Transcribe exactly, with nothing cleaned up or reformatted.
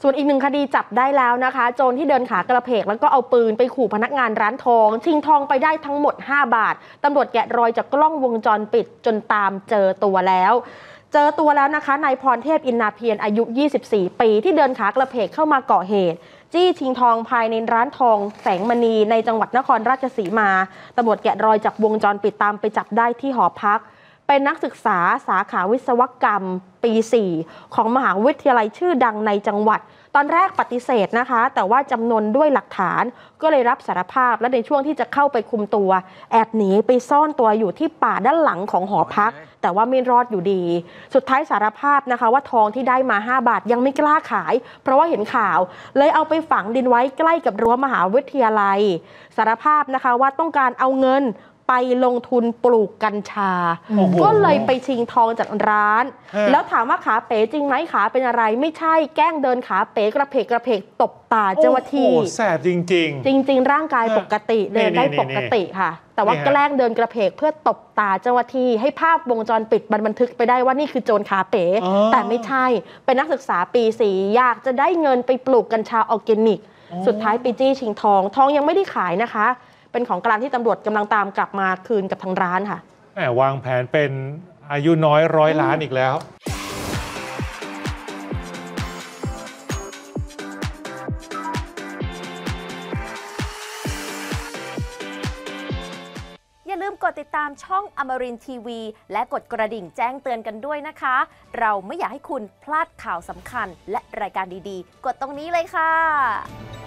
ส่วนอีกหนึ่งคดีจับได้แล้วนะคะโจรที่เดินขากระเพกแล้วก็เอาปืนไปขู่พนักงานร้านทองชิงทองไปได้ทั้งหมดห้าบาทตำรวจแกะรอยจากกล้องวงจรปิดจนตามเจอตัวแล้วเจอตัวแล้วนะคะนายพรเทพอินนาเพียรอายุยี่สิบสี่ปีที่เดินขากระเพกเข้ามาก่อเหตุจี้ชิงทองภายในร้านทองแสงมณีในจังหวัดนครราชสีมาตำรวจแกะรอยจากวงจรปิดตามไปจับได้ที่หอพักเป็นนักศึกษาสาขาวิศวกรรมปีสี่ของมหาวิทยาลัยชื่อดังในจังหวัดตอนแรกปฏิเสธนะคะแต่ว่าจำนวนด้วยหลักฐานก็เลยรับสารภาพและในช่วงที่จะเข้าไปคุมตัวแอบหนีไปซ่อนตัวอยู่ที่ป่าด้านหลังของหอพักแต่ว่าไม่รอดอยู่ดีสุดท้ายสารภาพนะคะว่าทองที่ได้มาห้าบาทยังไม่กล้าขายเพราะว่าเห็นข่าวเลยเอาไปฝังดินไว้ใกล้กับรั้วมหาวิทยาลัยสารภาพนะคะว่าต้องการเอาเงินไปลงทุนปลูกกัญชาก็เลยไปชิงทองจากร้านแล้วถามว่าขาเป๋จริงไหมขาเป็นอะไรไม่ใช่แกล้งเดินขาเป๋กระเพกกระเพกตบตาเจ้าหน้าที่แสบจริงๆจริงๆร่างกายปกติเดินได้ปกติค่ะแต่ว่าแกล้งเดินกระเพกเพื่อตบตาเจ้าหน้าที่ให้ภาพวงจรปิดมันบันทึกไปได้ว่านี่คือโจรขาเป๋แต่ไม่ใช่เป็นนักศึกษาปีสี่อยากจะได้เงินไปปลูกกัญชาออร์แกนิกสุดท้ายไปจี้ชิงทองทองยังไม่ได้ขายนะคะเป็นของกลางที่ตำรวจกำลังตามกลับมาคืนกับทางร้านค่ะแหมวางแผนเป็นอายุน้อยร้อยล้านอีกแล้วอย่าลืมกดติดตามช่องอมรินทร์ทีวีและกดกระดิ่งแจ้งเตือนกันด้วยนะคะเราไม่อยากให้คุณพลาดข่าวสำคัญและรายการดีๆกดตรงนี้เลยค่ะ